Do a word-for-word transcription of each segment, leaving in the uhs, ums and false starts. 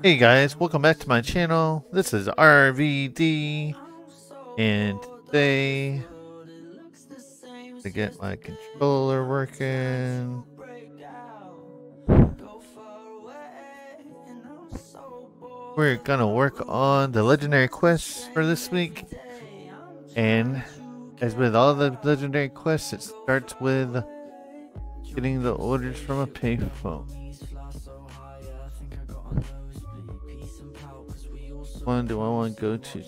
Hey guys, welcome back to my channel. This is R V D, and today to get my controller working, we're gonna work on the legendary quests for this week. And as with all the legendary quests, it starts with getting the orders from a payphone. One do I want to go to?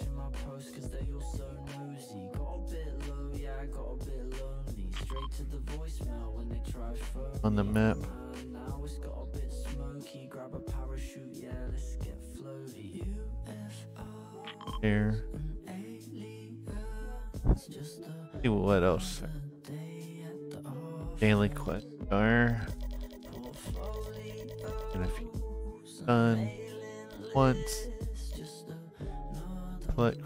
On the map. Here. See what else. Daily quest are. And if you've done once, click.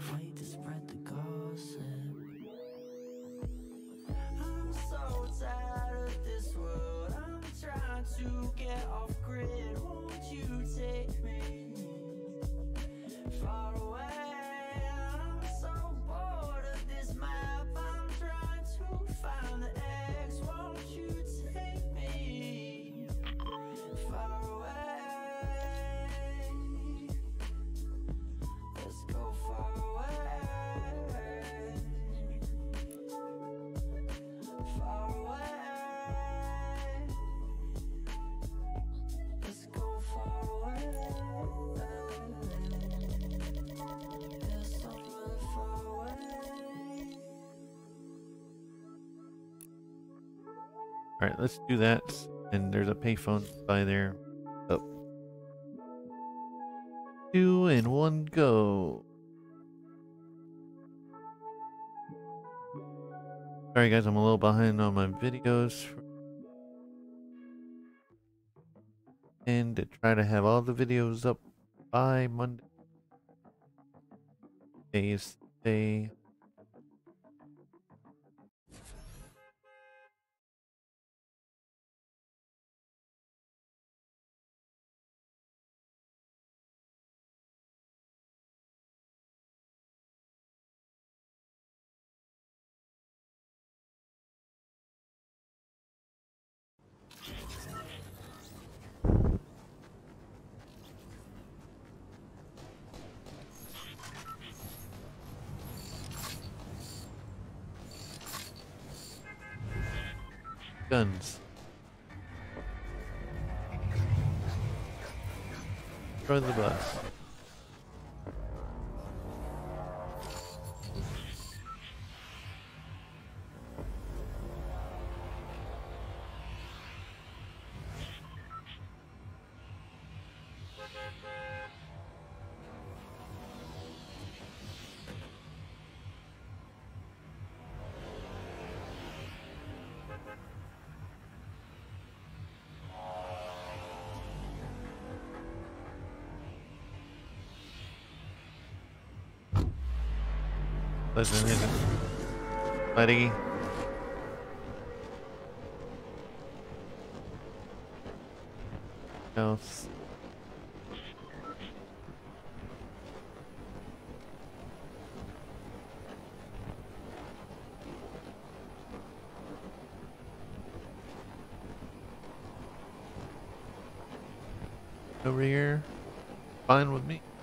Alright, let's do that. And there's a payphone by there. Up. Two and one go. Sorry guys, I'm a little behind on my videos. And to try to have all the videos up by Monday. Today is the day. Guns. Throw the bus. Listen, listen. Buddy. Else. Over here. Fine with me.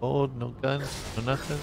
gold, no guns, no nothing.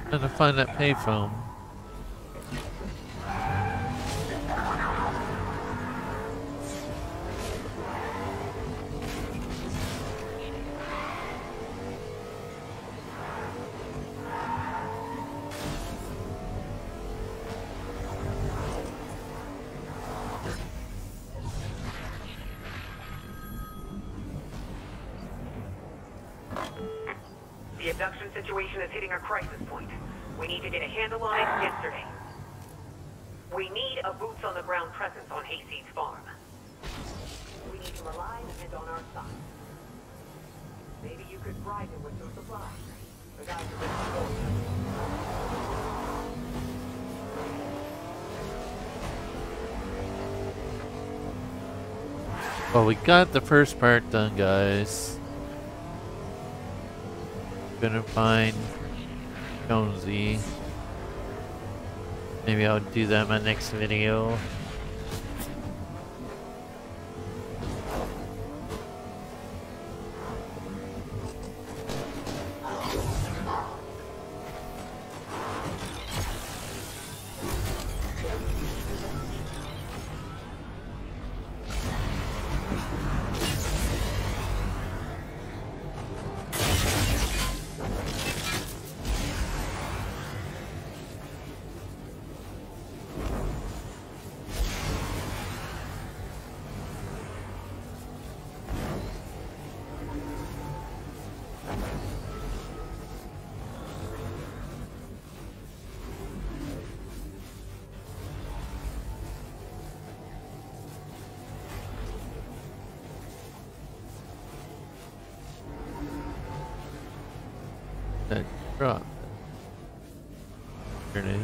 Trying to find that payphone. The abduction situation is hitting a crisis point. We need to get a handle on it yesterday. We need a boots-on-the-ground presence on Hayseed's farm. We need him alive and on our side. Maybe you could bribe him with some supplies. The guys are ready to go. Well, we got the first part done, guys. Gonna find Jonesy. Maybe I'll do that in my next video. That drop. There it is.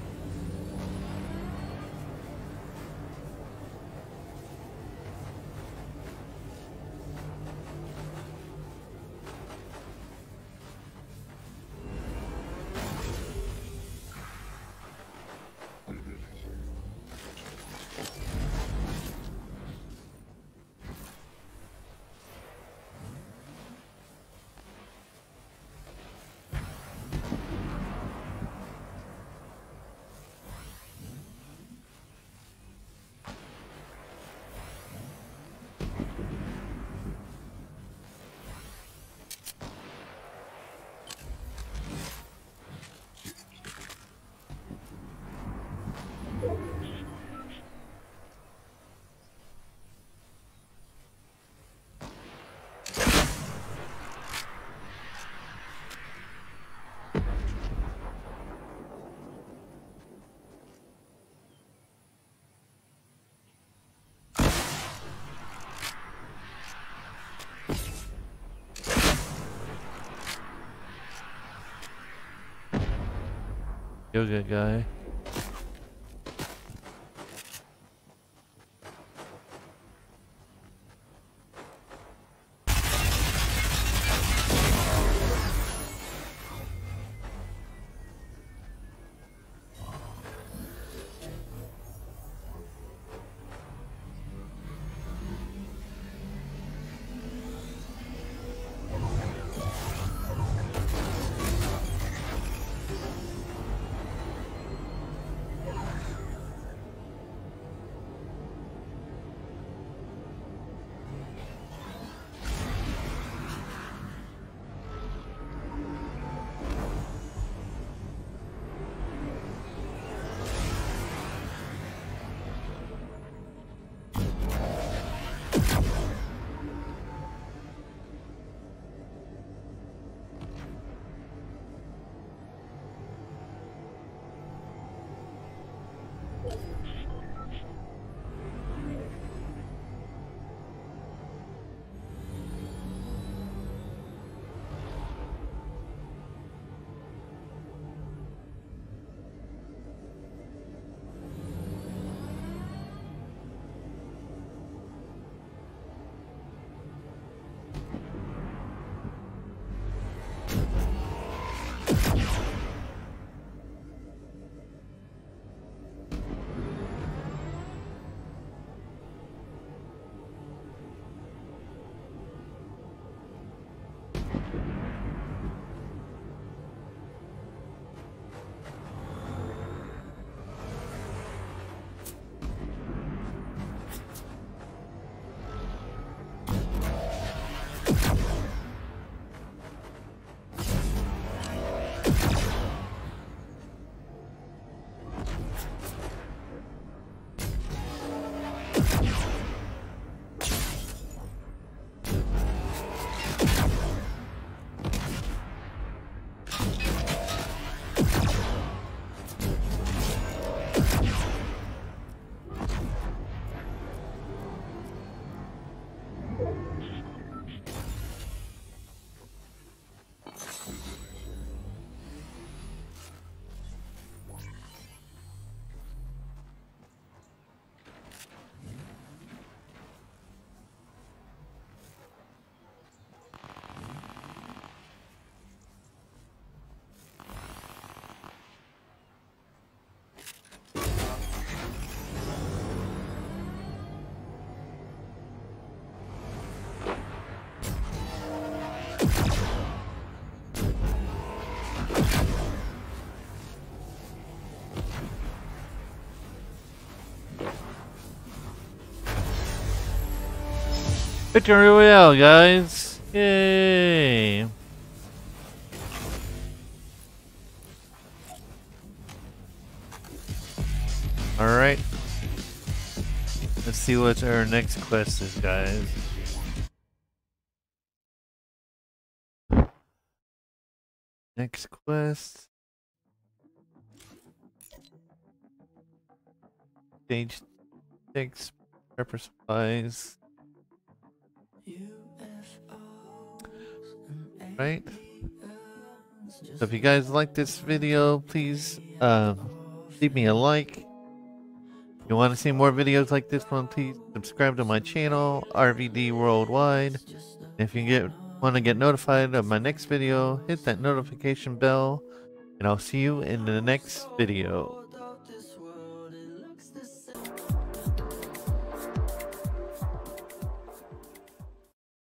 Yoga guy. Victory Royale, guys! Yay! Alright. Let's see what our next quest is, guys. Next quest. Stage six. Prepper supplies. Right? So if you guys like this video, please uh, leave me a like. If you want to see more videos like this one, please subscribe to my channel, R V D Worldwide. And if you get want to get notified of my next video, hit that notification bell, and I'll see you in the next video.